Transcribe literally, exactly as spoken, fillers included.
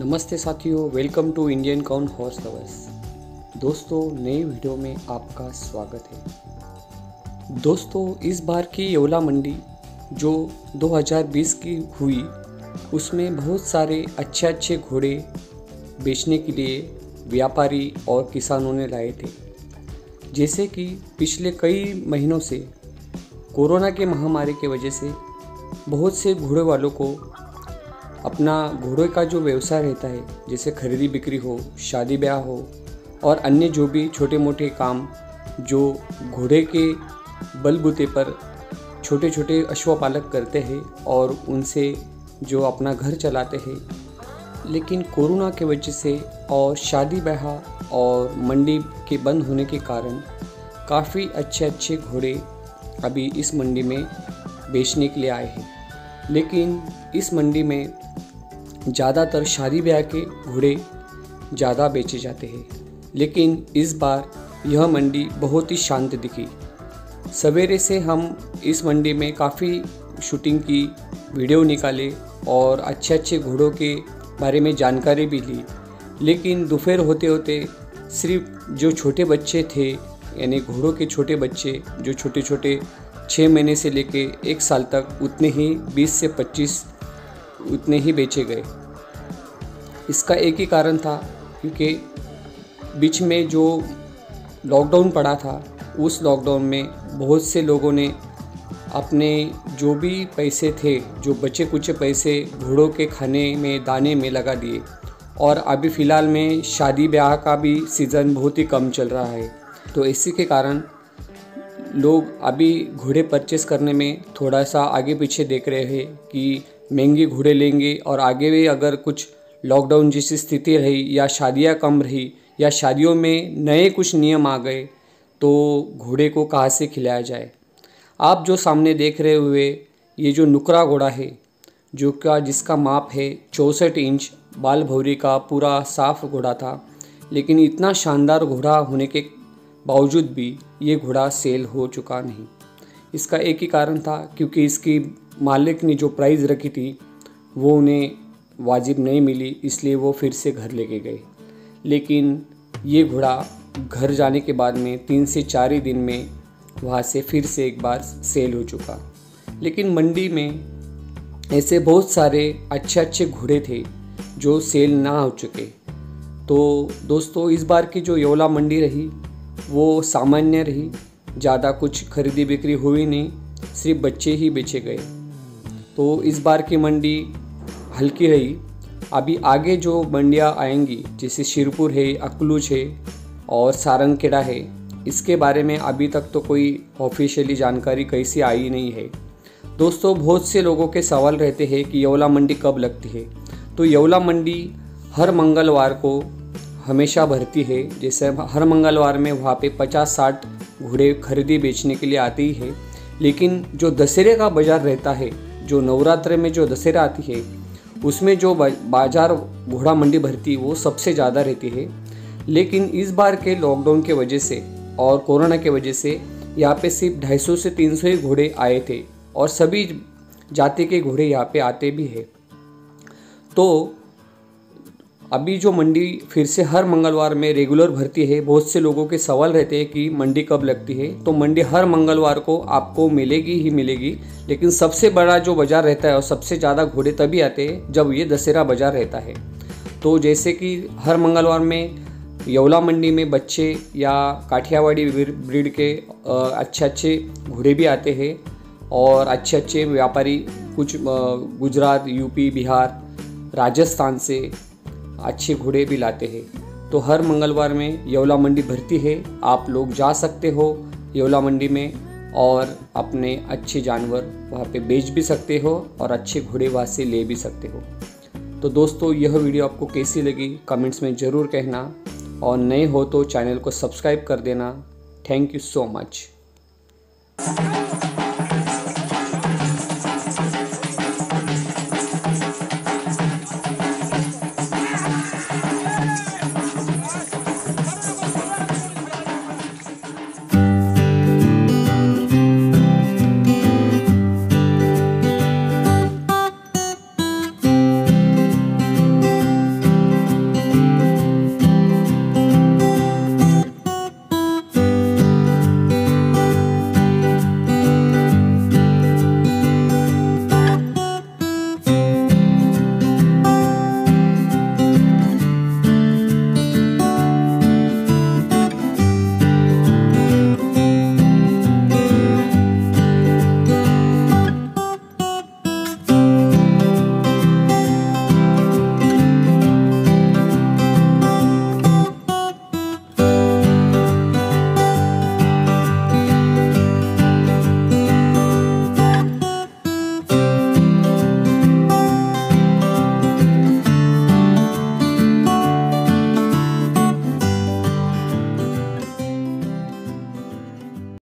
नमस्ते साथियों, welcome to Indian cow and horse lovers. दोस्तों, नई वीडियो में आपका स्वागत है। दोस्तों, इस बार की येवला मंडी जो दो हज़ार बीस की हुई, उसमें बहुत सारे अच्छे अच्छे घोड़े बेचने के लिए व्यापारी और किसानों ने लाए थे। जैसे कि पिछले कई महीनों से कोरोना के महामारी की वजह से बहुत से घोड़े वालों को अपना घोड़े का जो व्यवसाय रहता है, जैसे खरीदी बिक्री हो, शादी ब्याह हो और अन्य जो भी छोटे मोटे काम जो घोड़े के बलबूते पर छोटे छोटे अश्वपालक करते हैं और उनसे जो अपना घर चलाते हैं, लेकिन कोरोना के वजह से और शादी ब्याह और मंडी के बंद होने के कारण काफ़ी अच्छे अच्छे घोड़े अभी इस मंडी में बेचने के लिए आए हैं। लेकिन इस मंडी में ज़्यादातर शादी ब्याह के घोड़े ज़्यादा बेचे जाते हैं, लेकिन इस बार यह मंडी बहुत ही शांत दिखी। सवेरे से हम इस मंडी में काफ़ी शूटिंग की, वीडियो निकाले और अच्छे अच्छे घोड़ों के बारे में जानकारी भी ली, लेकिन दोपहर होते होते सिर्फ जो छोटे बच्चे थे, यानी घोड़ों के छोटे बच्चे जो छोटे छोटे छः महीने से लेके एक साल तक, उतने ही बीस से पच्चीस उतने ही बेचे गए। इसका एक ही कारण था, क्योंकि बीच में जो लॉकडाउन पड़ा था, उस लॉकडाउन में बहुत से लोगों ने अपने जो भी पैसे थे, जो बचे कुचे पैसे घोड़ों के खाने में, दाने में लगा दिए। और अभी फ़िलहाल में शादी ब्याह का भी सीज़न बहुत ही कम चल रहा है, तो इसी के कारण लोग अभी घोड़े परचेस करने में थोड़ा सा आगे पीछे देख रहे हैं कि महंगे घोड़े लेंगे और आगे भी अगर कुछ लॉकडाउन जैसी स्थिति रही या शादियां कम रही या शादियों में नए कुछ नियम आ गए तो घोड़े को कहाँ से खिलाया जाए। आप जो सामने देख रहे हुए ये जो नुकरा घोड़ा है, जो का जिसका माप है चौंसठ इंच, बाल भौरी का पूरा साफ घोड़ा था, लेकिन इतना शानदार घोड़ा होने के बावजूद भी ये घोड़ा सेल हो चुका नहीं। इसका एक ही कारण था, क्योंकि इसकी मालिक ने जो प्राइस रखी थी वो उन्हें वाजिब नहीं मिली, इसलिए वो फिर से घर लेके गए। लेकिन ये घोड़ा घर जाने के बाद में तीन से चार ही दिन में वहाँ से फिर से एक बार सेल हो चुका। लेकिन मंडी में ऐसे बहुत सारे अच्छे अच्छे घोड़े थे जो सेल ना हो चुके। तो दोस्तों, इस बार की जो येवला मंडी रही वो सामान्य रही, ज़्यादा कुछ खरीदी बिक्री हुई नहीं, सिर्फ बच्चे ही बेचे गए। तो इस बार की मंडी हल्की रही। अभी आगे जो मंडियाँ आएंगी, जैसे शिरपुर है, अकलूज है और सारंगखेड़ा है, इसके बारे में अभी तक तो कोई ऑफिशियली जानकारी कैसी आई नहीं है। दोस्तों, बहुत से लोगों के सवाल रहते हैं कि येवला मंडी कब लगती है। तो येवला मंडी हर मंगलवार को हमेशा भरती है। जैसे हर मंगलवार में वहाँ पे पचास साठ घोड़े खरीदी बेचने के लिए आते ही है। लेकिन जो दशहरे का बाज़ार रहता है, जो नवरात्र में जो दशहरा आती है, उसमें जो बाज़ार घोड़ा मंडी भरती वो सबसे ज़्यादा रहती है। लेकिन इस बार के लॉकडाउन के वजह से और कोरोना के वजह से यहाँ पे सिर्फ ढाई सौ से तीन सौ ही घोड़े आए थे और सभी जाति के घोड़े यहाँ पे आते भी है। तो अभी जो मंडी फिर से हर मंगलवार में रेगुलर भरती है। बहुत से लोगों के सवाल रहते हैं कि मंडी कब लगती है। तो मंडी हर मंगलवार को आपको मिलेगी ही मिलेगी, लेकिन सबसे बड़ा जो बाज़ार रहता है और सबसे ज़्यादा घोड़े तभी आते हैं जब ये दशहरा बाज़ार रहता है। तो जैसे कि हर मंगलवार में येवला मंडी में बच्चे या काठियावाड़ी ब्रीड के अच्छे अच्छे घोड़े भी आते हैं और अच्छे अच्छे व्यापारी कुछ गुजरात, यूपी, बिहार, राजस्थान से अच्छे घोड़े भी लाते हैं। तो हर मंगलवार में येवला मंडी भरती है। आप लोग जा सकते हो येवला मंडी में और अपने अच्छे जानवर वहाँ पे बेच भी सकते हो और अच्छे घोड़े वहाँ से ले भी सकते हो। तो दोस्तों, यह वीडियो आपको कैसी लगी कमेंट्स में ज़रूर कहना, और नए हो तो चैनल को सब्सक्राइब कर देना। Thank you so much.